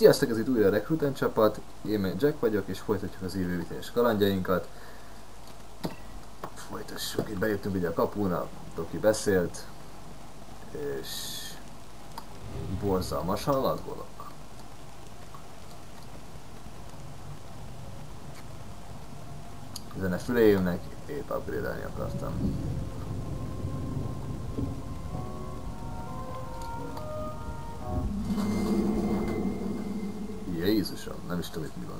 Sziasztok, ez itt újra a Recruiten csapat, én meg Jack vagyok, és folytatjuk az ívővitelés kalandjainkat. Folytassuk, itt bejöttünk ugye a kapun, a Doki beszélt, és borzalmasan laggolok. Zene füleimnek, épp upgrade-elni akartam. Jézusom, nem is tudom itt mi van.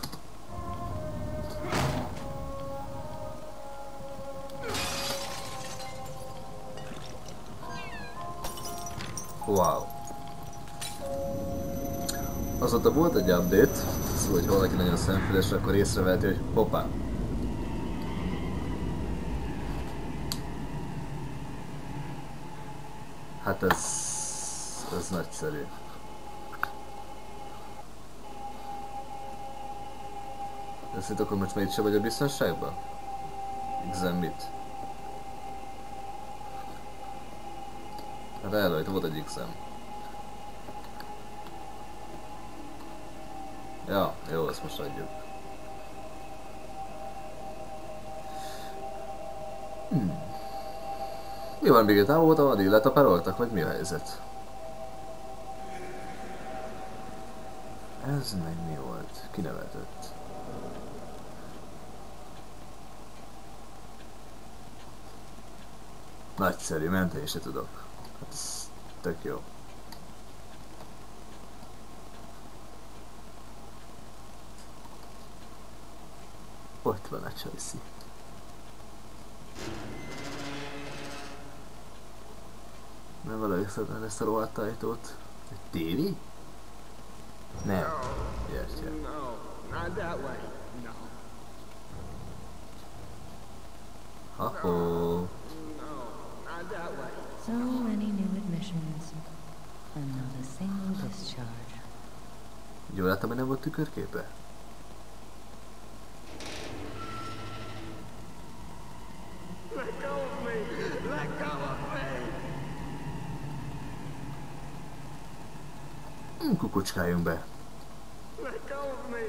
Wow. Azóta volt egy update, szóval hogy valaki nagyon szemfüles, akkor észreveheti, hogy hoppá. Hát ez nagyszerű. Ezt akkor most már itt sem vagy a biztonságban? Igazán mit? Hát elrajta volt egy X-em. Ja, jó, ezt most adjuk. Mi van, még távol voltam, addig letaparoltak, vagy mi a helyzet? Ez meg mi volt? Kinevetett. Nagyszerű, menteni se tudok. Hát ez tök jó. Ott van a csajszi. Nem valahogy szeretném ezt a rohadt ajtót. Egy tévé? Nem. Értje. Ha-ho. So many new admissions, and not a single discharge. Jól láttam, hogy nem volt tükörképe? Let go of me! Let go of me! Kukucskáljunk be. Let go of me!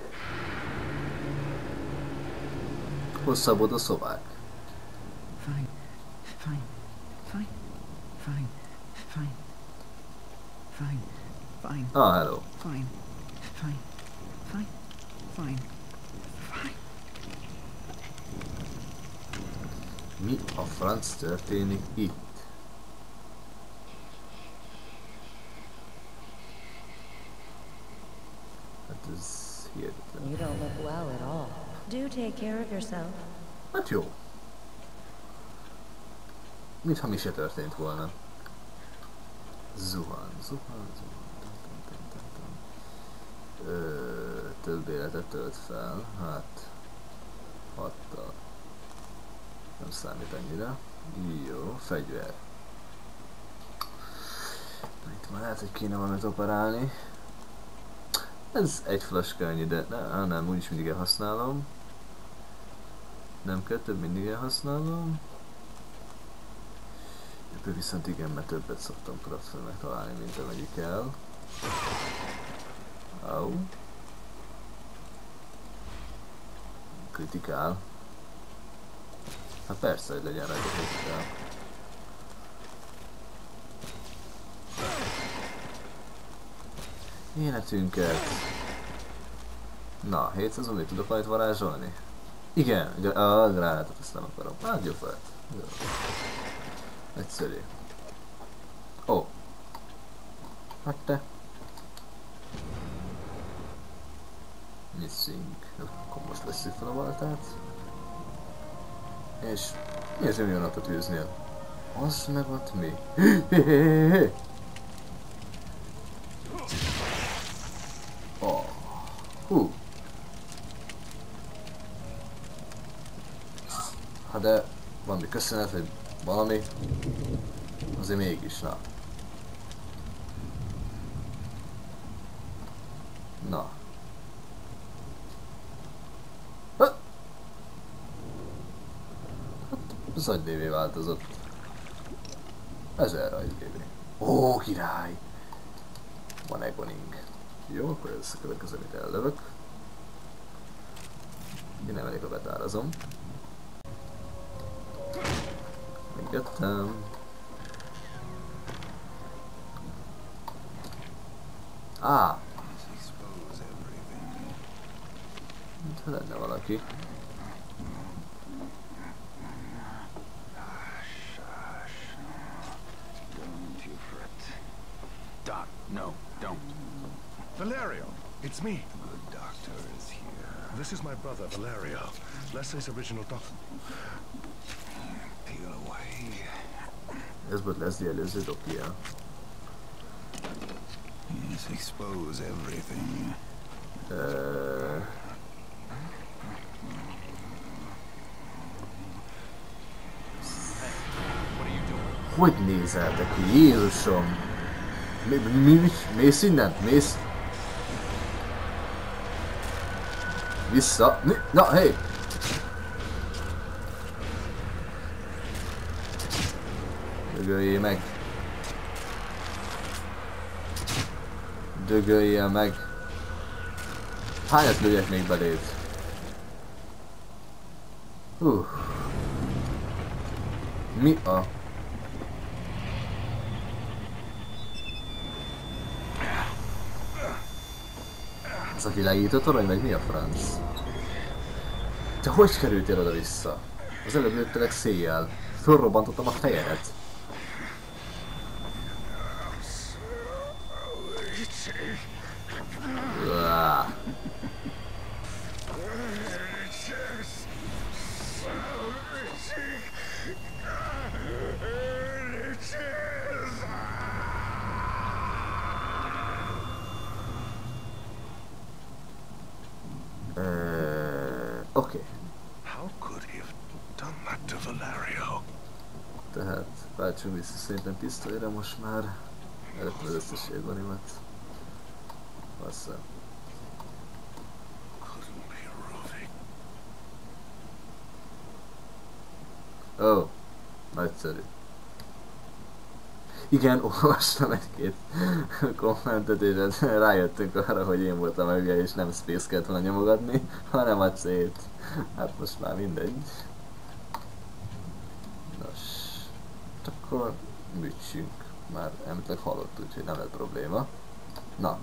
Hosszabbod a szobák. Fine, fine, fine, fine, fine, fine, fine. Ah, hello. Fine, fine, fine, fine, fine. Mi a franc történik itt? Hát ez hihetetlen. You don't look well at all. Do take care of yourself. Hát jó. Mintha mi se történt volna. Zuhan. Több életet tölt fel. Hát... 6-tal. Nem számít ennyire. Jó, fegyver. Itt már lehet, hogy kéne valamit operálni. Ez egy flaskányi, de nem, úgyis mindig elhasználom. Nem kell több, mindig elhasználom. Ebből viszont igen, mert többet szoktam craftolni találni, mint amelyik el. Au. Kritikál. Hát persze, hogy legyen rajta kritikál. Életünket. Na, 700 mit tudok majd varázsolni? Igen, a gránátot ezt nem akarom. Adjuk fel. Jó. Egyszerű. Ó. Hát te. Missing. Akkor most veszük fel a baltát. És mi az jön a tűznél? Az meg ott mi? Oh. Hú. Hát de valami köszönet, hogy valami, azért mégis, na. Na. Hát az agylévé változott. 1000 agylévé. Ó, király! Van egoning. Jó, akkor ez a következő, amit ellövök. Én nem elég, ha betárazom. Megjöttem. Á! Mintha lenne valaki. Doc, no, don't. Valerio, it's me. The good doctor is here. This is my brother, Valerio. Leslie's original doctor. Peel away. Ez volt Leslie előző dokija. Yes, expose everything. Hogy nézeltek ki? Jézusom! Mi? Mész innen? Mész? Vissza? Mi? Na, hé! Dögöljél meg! Dögöljél meg! Hányat lőjek még beléd? Mi a... Ez a világító torony, vagy mi a franc? Te hogy kerültél oda-vissza? Az előbb lőttelek széjjel. Fölrobbantottam a fejedet. Oké. How could he have done that to Valerio? Tehát váltsunk vissza szerintem pisztolyra most már. Előttem az összes érvanimat. Bassza. Couldn't be Ruvik. Ó, nagyszerű. Igen, olvastam egy-két kommentet, és rájöttünk arra, hogy én voltam a hülye, és nem space kellett volna nyomogatni, hanem a C-t. Hát most már mindegy. Nos, akkor műtsünk. Már említőleg halott, úgyhogy nem lett probléma. Na.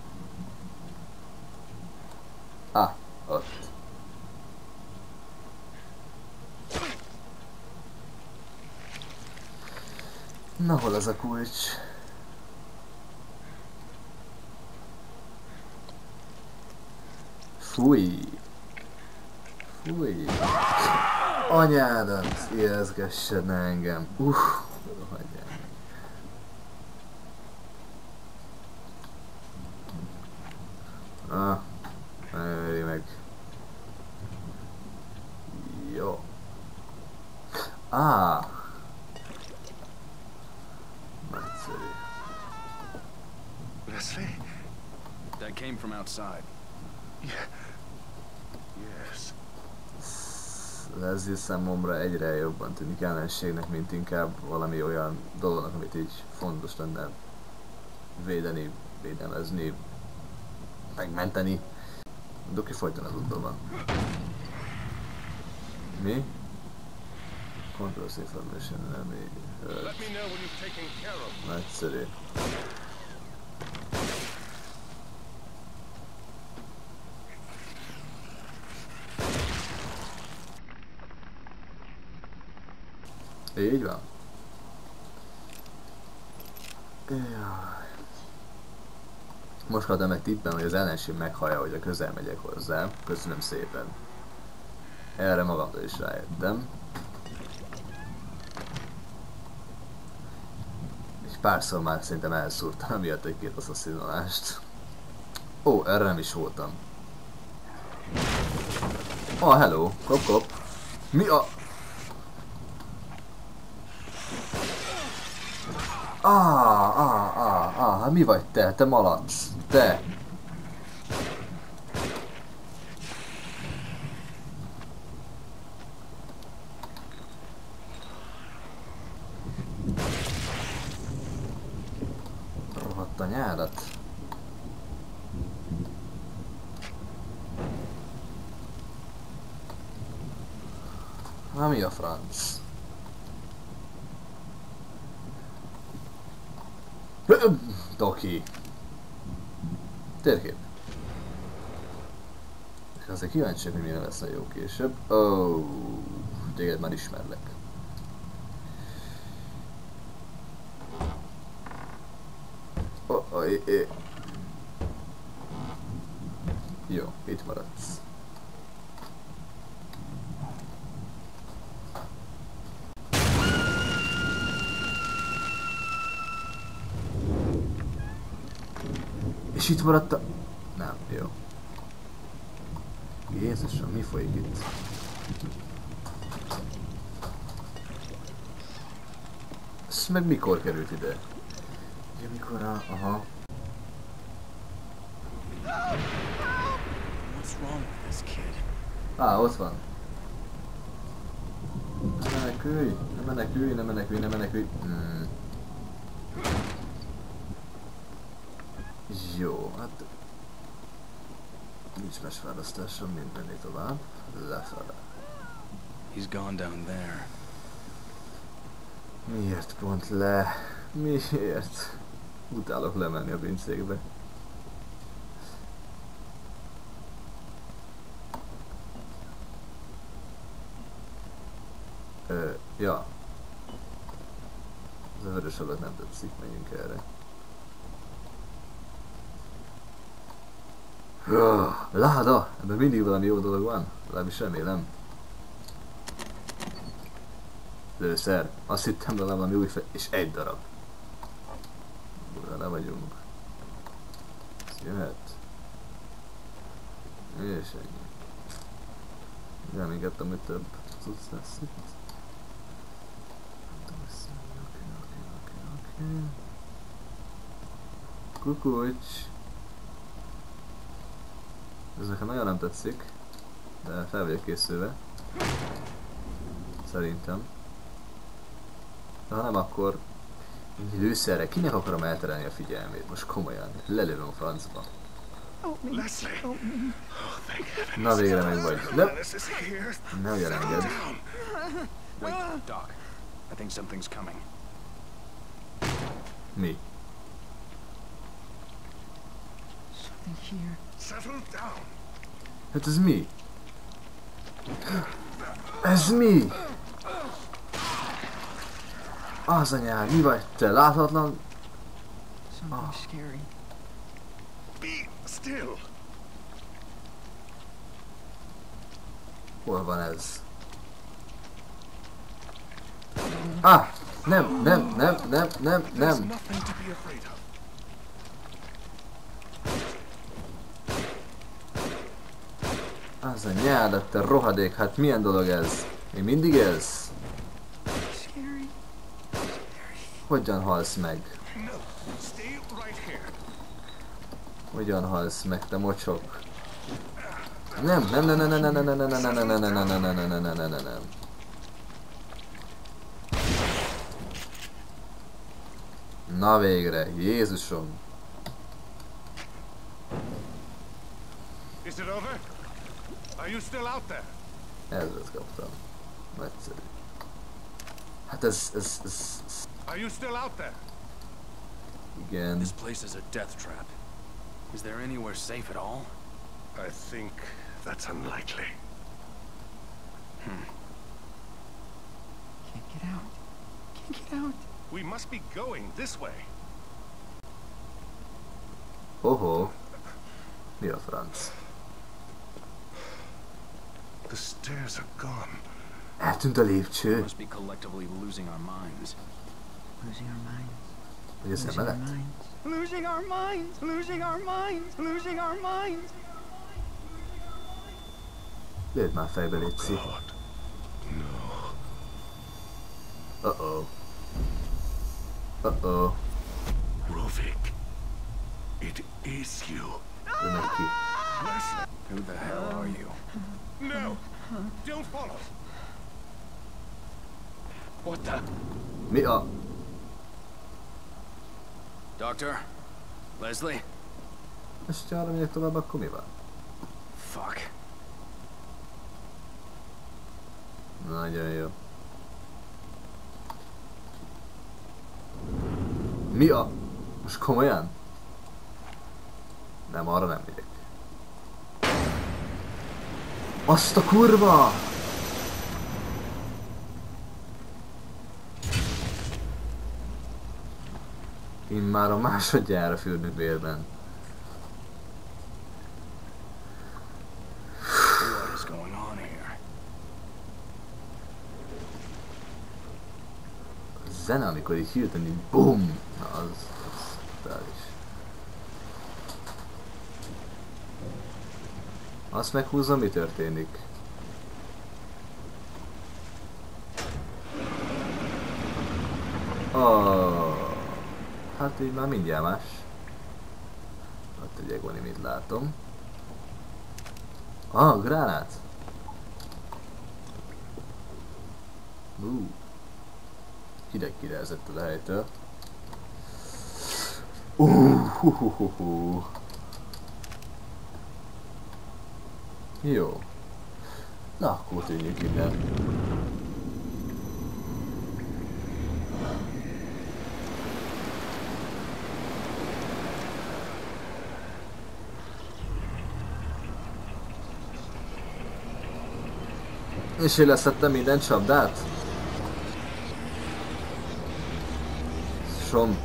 Ott. Na, hol az a kulcs? Fúj! Fúj! Anyádat! Ijeszgessed ne engem! Hagyjál meg! Ölj meg! Jó! Nagyszerű. Leslie? That came from outside. Yes. Leslie számomra egyre jobban tűnik ellenségnek, mint inkább valami olyan dolognak, amit így fontos lenne védeni, védelmezni, megmenteni. Doki folyton az útban van. Mi? Controls information enemy. Let me know when you've taken care of. Nagyszerű. Így van. Jaj. Most kaptam egy tippem, hogy az ellenség meghallja, hogy a közel megyek hozzá. Köszönöm szépen. Erre magamtól is rájöttem. Egy párszor már szerintem elszúrtam emiatt egy-két asszaszinolást. Ó, erre nem is voltam. Hello, kop. Mi a... Hát mi vagy te? Te malac? Te! Rohadt a nyárat. Na mi a franc? Doki. Térkép. És azért kíváncsiak, hogy milyen lesz a jó később. Téged már ismerlek. Jó, itt maradsz. És itt maradt a... Nem, jó. Jézusom, mi folyik itt? Ez meg mikor került ide? Ugye mikor a... Aha. Ott van. Ne menekülj, ne menekülj, ne menekülj, ne menekülj. Jó, hát... Nincs más választásom, mint menni tovább. Lefele. He's gone down there. Miért pont le? Miért? Utálok lemenni a pincékbe. Ja. Ez a vörös adat nem tetszik, menjünk erre. Láda! Ebben mindig valami jó dolog van, legalábbis remélem. Lőszer. Azt hittem vele valami új fel... és egy darab. Le vagyunk. Ez jöhet. És ennyi. Remélgettem, hogy több cucc lesz itt. Kukucs. Ez nekem nagyon nem tetszik, de fel vagyok készülve. Szerintem. De ha nem, akkor lőszerre. Kinek akarom elterelni a figyelmét? Most komolyan. Lelőm a francba. Leslie! Oh, thank heaven. Na végre meg vagy. Ne ugyan engedd. Wait, Doc. I think something's coming. Mi? Something here. Settle down. Hát ez mi? Ez mi? Az anyád, mi vagy te? Láthatlan? Something scary. Be still. Hol van ez? Ah! Nem. There's nothing to be afraid of. Az a nyádat, te rohadék, hát milyen dolog ez? Még mindig ez? Scary. Hogyan halsz meg? No, stay right here. Hogyan halsz meg, te mocsok? Nem. Na végre, Jézusom! Is it over? Are you still out there? Ezret kaptam. Nagyszerű. Hát ez... Are you still out there? Igen. This place is a death trap. Is there anywhere safe at all? I think that's unlikely. Can't get out. Can't get out. We must be going this way. Hoho. Mi a franc? The stairs are gone. Eltűnt a lépcső. Must be collectively losing our minds. Losing our minds. Hogy ez Losing our emelet? minds. Losing our minds. Losing our minds. Losing our minds. Lőd már fejbe, létszik. God. No. Uh-oh. Uh-oh. Rovik. It is you. Jön meg ki. Leslie. Who the hell are you? No. Don't follow. What the? Mi a... Doctor? Leslie? És ha arra megyek tovább, akkor mi van? Fuck. Nagyon jó. Mi a... Most komolyan? Nem, arra nem megyek. Azt a kurva! Immár a másodjára fürdünk vérben. What is going on here? A zene, amikor így hirtelen így BUM! Na az totális. Azt meghúzom, mi történik? Hát így már mindjárt más. Ott egy egoni, mit látom. Gránát! Hideg kirázett a helytől. Jó. Na, akkor tűnjünk innen. És én leszettem minden csapdát? Som.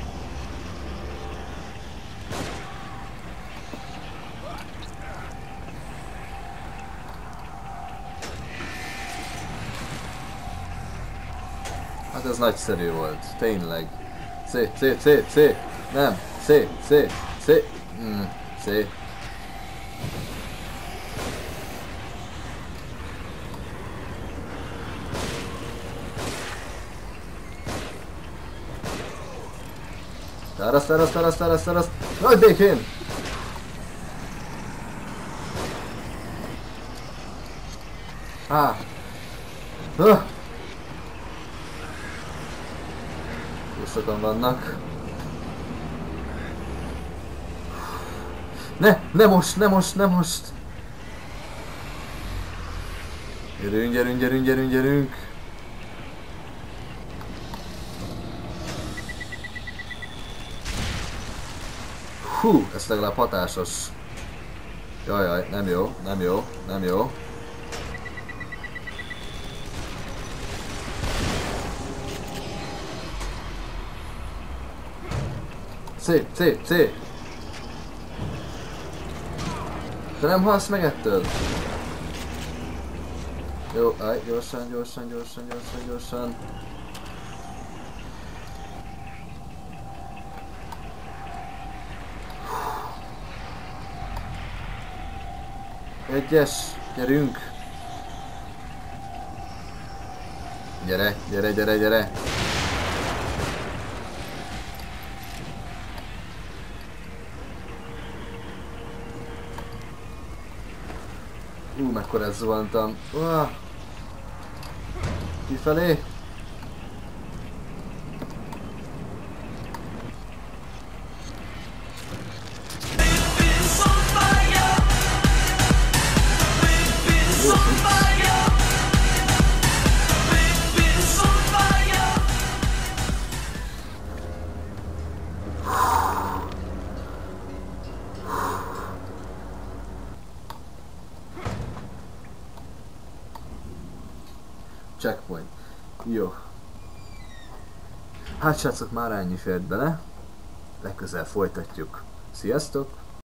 Hát ez nagyszerű volt, tényleg. C. Nem, C. Száraz! Nagy békén! Túl sokan vannak. Ne most! Gyerünk! Hú, ez legalább hatásos. Jaj, nem jó. C. Te nem halsz meg ettől? Jó, gyorsan. Egyes, gyerünk! Gyere! Mekkorát zuhantam. Kifelé? Checkpoint. Jó. Hát srácok, már ennyi fért bele. Legközelebb folytatjuk. Sziasztok!